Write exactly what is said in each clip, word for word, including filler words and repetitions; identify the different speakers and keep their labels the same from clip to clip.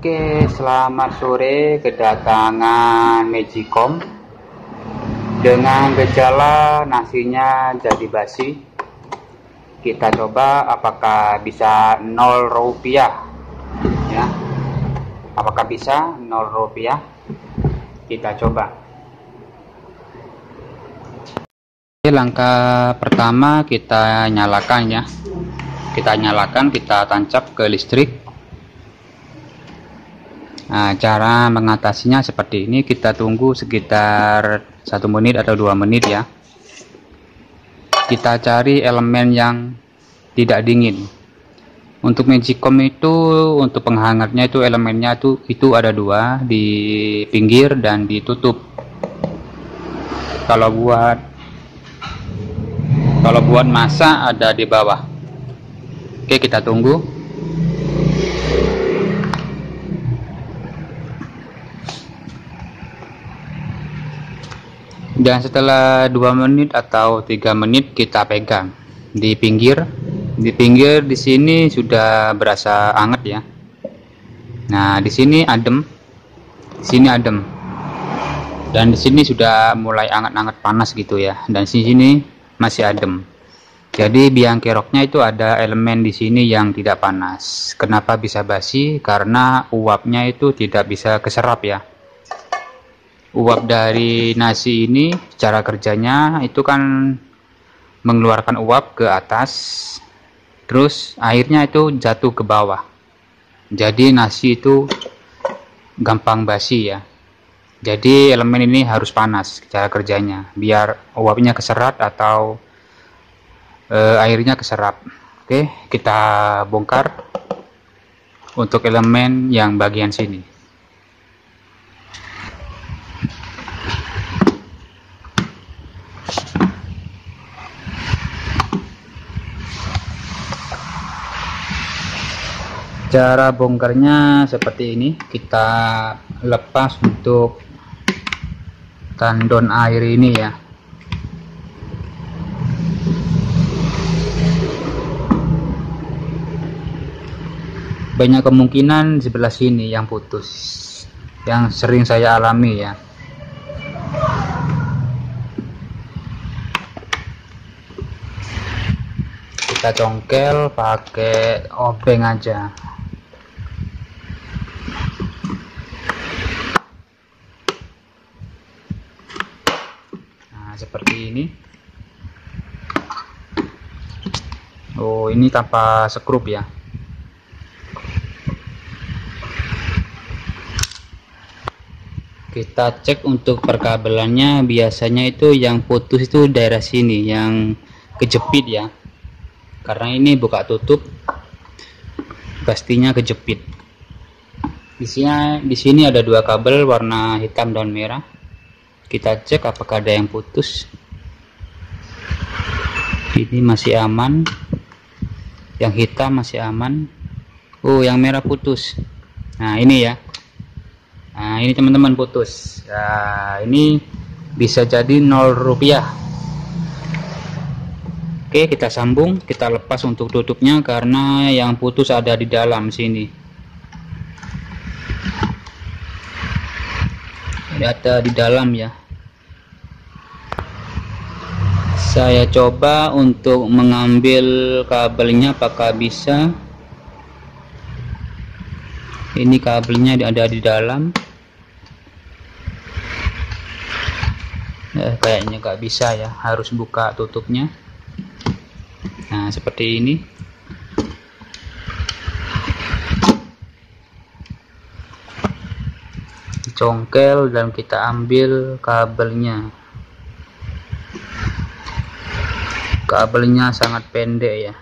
Speaker 1: Oke, selamat sore. Kedatangan Magicom dengan gejala nasinya jadi basi. Kita coba apakah bisa nol rupiah ya. Apakah bisa nol rupiah? Kita coba. Oke, langkah pertama kita nyalakan ya. Kita nyalakan, kita tancap ke listrik. Nah, cara mengatasinya seperti ini, kita tunggu sekitar satu menit atau dua menit ya. Kita cari elemen yang tidak dingin. Untuk Magicom itu, untuk penghangatnya itu elemennya itu itu ada dua, di pinggir dan ditutup. Kalau buat kalau buat masak ada di bawah. Oke, kita tunggu. Dan setelah dua menit atau tiga menit kita pegang di pinggir. Di pinggir di sini sudah berasa anget ya. Nah, di sini adem. Di sini adem. Dan di sini sudah mulai anget-anget panas gitu ya. Dan di sini masih adem. Jadi biang keroknya itu ada elemen di sini yang tidak panas. Kenapa bisa basi? Karena uapnya itu tidak bisa keserap ya. Uap dari nasi ini cara kerjanya itu kan mengeluarkan uap ke atas, terus airnya itu jatuh ke bawah. Jadi nasi itu gampang basi ya. Jadi elemen ini harus panas cara kerjanya biar uapnya keserap atau e, airnya keserap. Oke, kita bongkar untuk elemen yang bagian sini. Cara bongkarnya seperti ini, kita lepas untuk tandon air ini ya. Banyak kemungkinan sebelah sini yang putus, yang sering saya alami ya. Kita congkel pakai obeng aja. Seperti ini. Oh, ini tanpa skrup ya. Kita cek untuk perkabelannya, biasanya itu yang putus itu daerah sini, yang kejepit ya. Karena ini buka tutup, pastinya kejepit. Di sini, di sini ada dua kabel warna hitam dan merah. Kita cek apakah ada yang putus. Ini masih aman. Yang hitam masih aman. Oh, yang merah putus. Nah, ini ya. Nah, ini teman-teman putus. Nah, ini bisa jadi nol rupiah. Oke, kita sambung. Kita lepas untuk tutupnya karena yang putus ada di dalam sini. Ada di dalam ya. Saya coba untuk mengambil kabelnya apakah bisa. Ini kabelnya ada di dalam. Eh, kayaknya nggak bisa ya, harus buka tutupnya. Nah, seperti ini. Congkel dan kita ambil kabelnya. Kabelnya sangat pendek ya.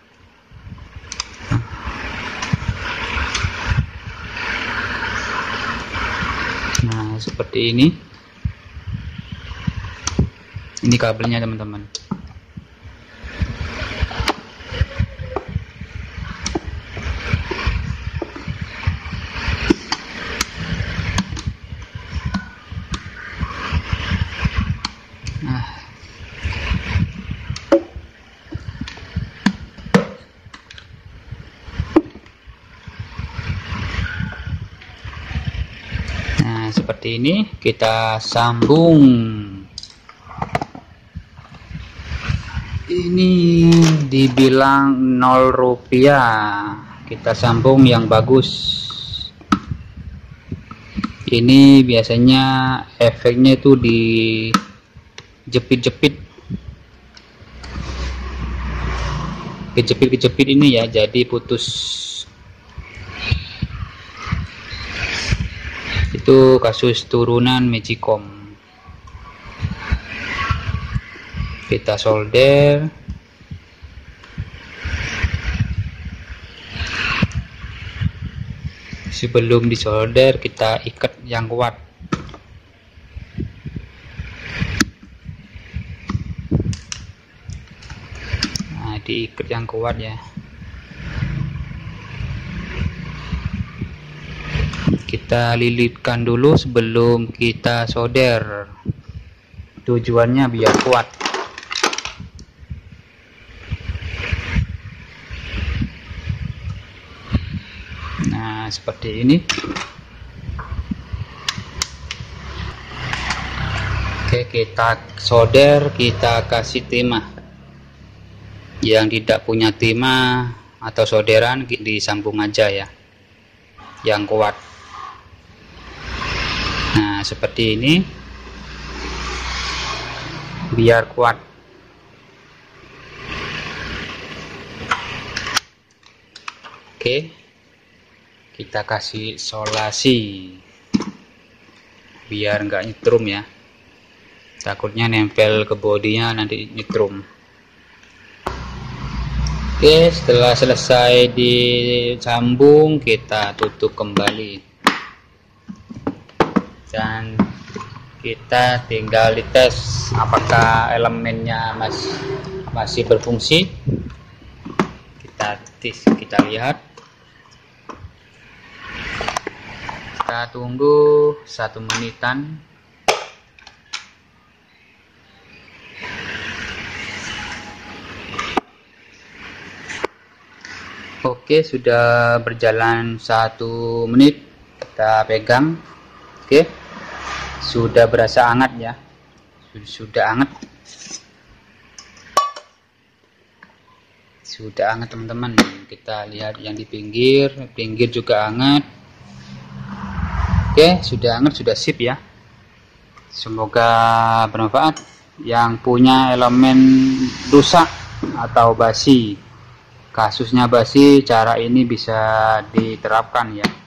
Speaker 1: Nah, seperti ini. Ini kabelnya teman-teman. Nah, seperti ini kita sambung. Ini dibilang nol rupiah, kita sambung yang bagus. Ini biasanya efeknya itu di jepit-jepit, kejepit-kejepit ini ya, jadi putus. Itu kasus turunan Magicom. Kita solder. Sebelum disolder kita ikat yang kuat. Nah, diikat yang kuat ya. Kita lilitkan dulu sebelum kita solder. Tujuannya biar kuat. Nah, seperti ini. Oke, kita solder, kita kasih timah. Yang tidak punya timah atau solderan disambung aja ya, yang kuat. Nah, seperti ini biar kuat. Oke, kita kasih solasi biar nggak nyetrum ya, takutnya nempel ke bodinya nanti nyetrum. Oke, setelah selesai disambung kita tutup kembali dan kita tinggal dites apakah elemennya masih masih berfungsi. Kita tes, kita lihat. Kita tunggu satu menitan. Oke, sudah berjalan satu menit. Kita pegang. Oke, sudah berasa hangat ya. Sudah hangat. Sudah hangat teman-teman. Kita lihat yang di pinggir. Pinggir juga hangat. Oke, sudah hangat, sudah sip ya. Semoga bermanfaat. Yang punya elemen rusak atau basi, kasusnya basi, cara ini bisa diterapkan ya.